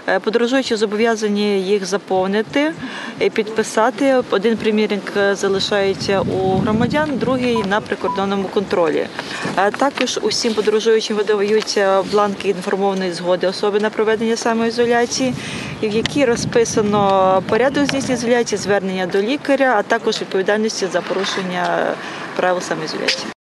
Подорожуючі зобов'язані їх заповнити, підписати. Один примірник залишається у громадян, другий на прикордонному контролі. Також усім подорожуючим видаються бланки інформованої згоди особи на проведення самоізоляції, в якій розписано порядок здійснення ізоляції, звернення до лікаря, а також відповідальності за порушення правил самоізоляції.